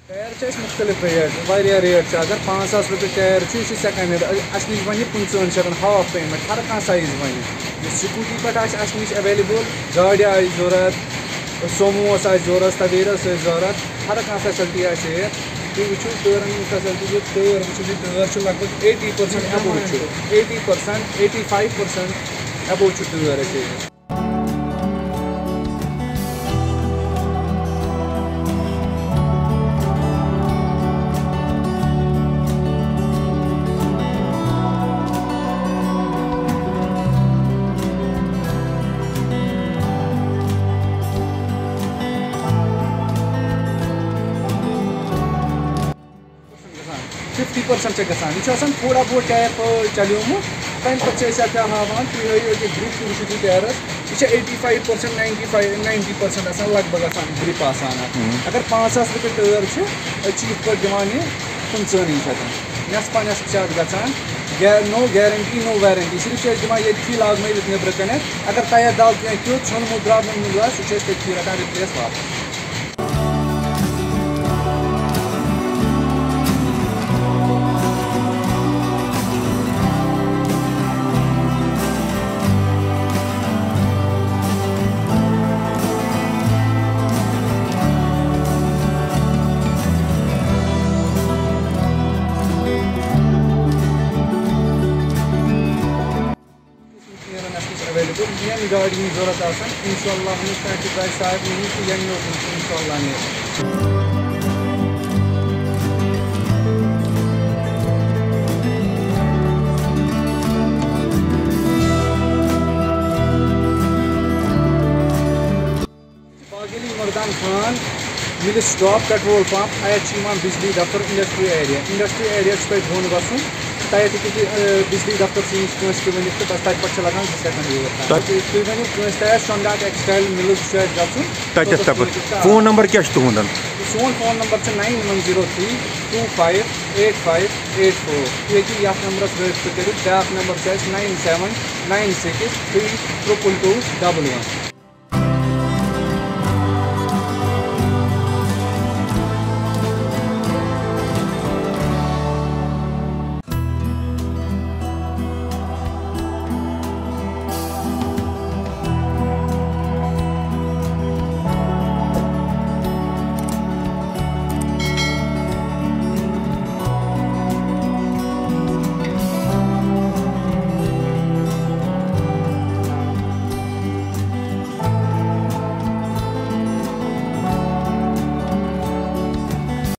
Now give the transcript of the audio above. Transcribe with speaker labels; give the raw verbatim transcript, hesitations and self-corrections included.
Speaker 1: Tyre से मुख्तलिफ rate वारिया rate अगर पाँच सास रुपये टायर यह सेकंड हैंड अस नश वन पंचन शतन हाफ पेमेंट हर कह साइज वन स्कूटी पे अस नश अवेलेबल गाड़ी आ जरूरत सोमो जरूरत तवेरा जरूरत हर कह फैसिलिटी आ तुम वो टायरन फैसिलिटी टायर वो टायर लगभग eighty percent above eighty percent eighty five percent above tyre अस फिफ्टी परसेंट गसान थोड़ा बहुत टायर चलोमुत तम पे हावान तुम हयो ग्रिप वो टायरस यह eighty five percent ninety five ninety percent लगभग ग्रिप अगर पाँच सास रुपये टायर यह पे दिवान पंचन शतन नस्पा नस्प गसान नो गारंटी नो वारंटी सिर्फ दिवान ये लाग नबर कन अगर टायर दल क्या क्यों ोनमुत द्रावमुत सह तथी रटान रिप्लेस वापस। अवेलेबल गाड़ी जरूरत इंशाल्लाह साहब नहीं तो इंशाल्लाह बागेली मर्दान खान मिल स्टॉप पेट्रोल पंप अत बिजली दफ्तर इंडस्ट्री एरिया इंडस्ट्री एरिया पे बोन गुन तक बिजली दफ्तर वन तो बस तक पे लगान जि सेकंड तुम वन शोंडा टेक्सटाइल मिल्स गुन
Speaker 2: फोन नंबर क्या तुंद
Speaker 1: सोन phone number nine one zero three two five eight five eight four ये नंबरस रबत कर ब्या number nine seven nine six three triple two double one.